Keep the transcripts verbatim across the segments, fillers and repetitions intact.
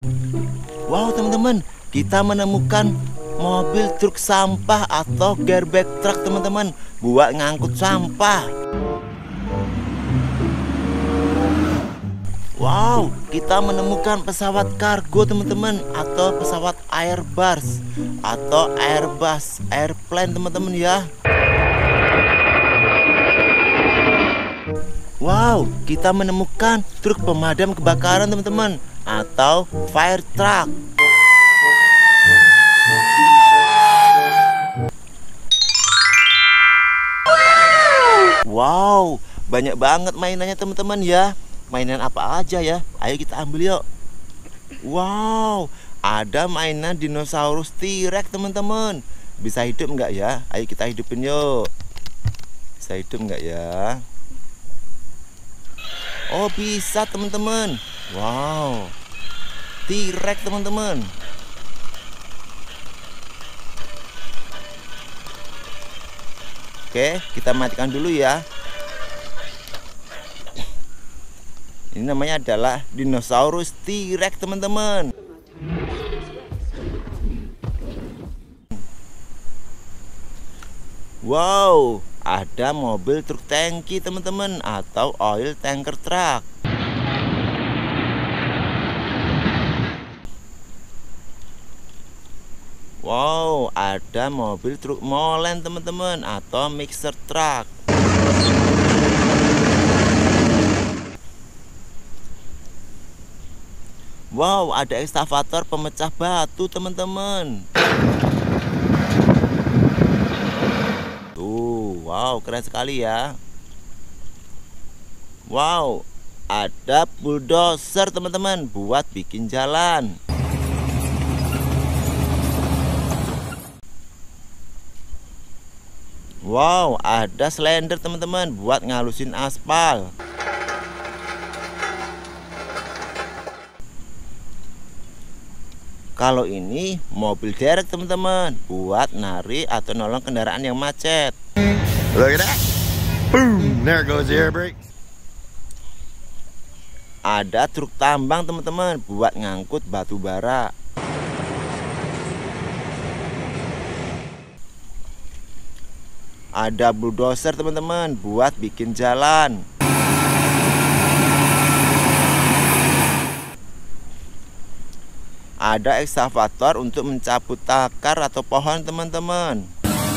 Wow teman-teman, kita menemukan mobil truk sampah atau garbage truck teman-teman, buat ngangkut sampah. Wow, kita menemukan pesawat kargo teman-teman, atau pesawat Airbus atau Airbus airplane teman-teman ya. Wow, kita menemukan truk pemadam kebakaran teman-teman, atau fire truck. Wow, banyak banget mainannya teman-teman ya. Mainan apa aja ya? Ayo kita ambil yuk. Wow, ada mainan dinosaurus T-Rex teman-teman. Bisa hidup nggak ya? Ayo kita hidupin yuk. Bisa hidup nggak ya? Oh bisa teman-teman. Wow, T-Rex teman-teman. Oke, kita matikan dulu ya. Ini namanya adalah dinosaurus T-Rex teman-teman. Wow, ada mobil truk tangki teman-teman, atau oil tanker truck. Wow, ada mobil truk molen teman-teman, atau mixer truck. Wow, ada ekskavator pemecah batu teman-teman. Tuh, wow, keren sekali ya. Wow, ada bulldozer teman-teman, buat bikin jalan. Wow, ada slender teman-teman, buat ngalusin aspal. Kalau ini mobil derek teman-teman, buat narik atau nolong kendaraan yang macet. Look at that. Boom, there goes the air brake. Ada truk tambang teman-teman, buat ngangkut batu bara. Ada bulldozer teman-teman, buat bikin jalan. Ada ekskavator untuk mencabut akar atau pohon teman-teman.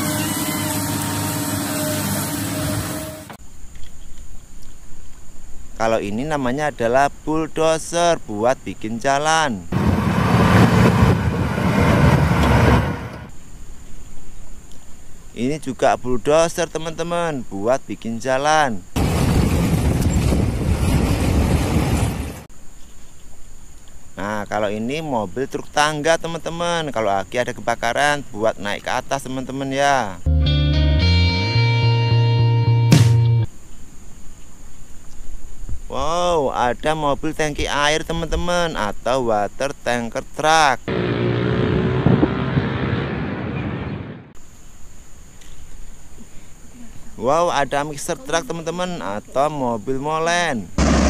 Kalau ini namanya adalah bulldozer, buat bikin jalan. Ini juga bulldozer teman-teman, buat bikin jalan. Nah, kalau ini mobil truk tangga teman-teman. Kalau lagi ada kebakaran, buat naik ke atas teman-teman ya. Wow, ada mobil tangki air teman-teman, atau water tanker truck. Wow, ada mixer truck teman-teman, atau mobil molen.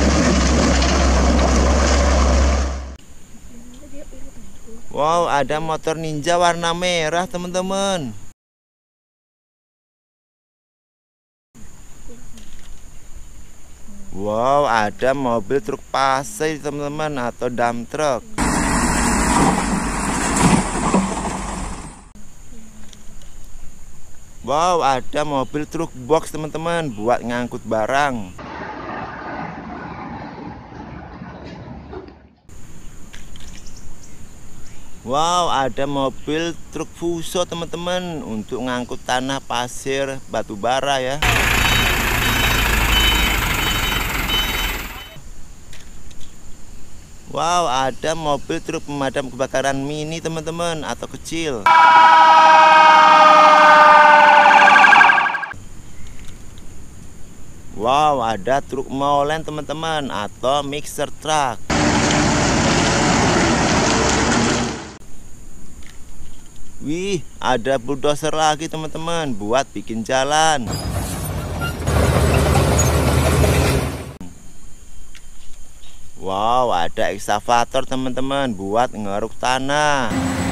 Wow, ada motor ninja warna merah teman-teman. Wow, ada mobil truk pasir teman-teman, atau dump truck. Wow, ada mobil truk box teman-teman, buat ngangkut barang. Wow, ada mobil truk fuso teman-teman, untuk ngangkut tanah, pasir, batu bara ya. Wow, ada mobil truk pemadam kebakaran mini teman-teman, atau kecil. Wow, ada truk molen teman-teman, atau mixer truck. Wih, ada bulldozer lagi teman-teman, buat bikin jalan. Wow, ada ekskavator teman-teman buat ngeruk tanah.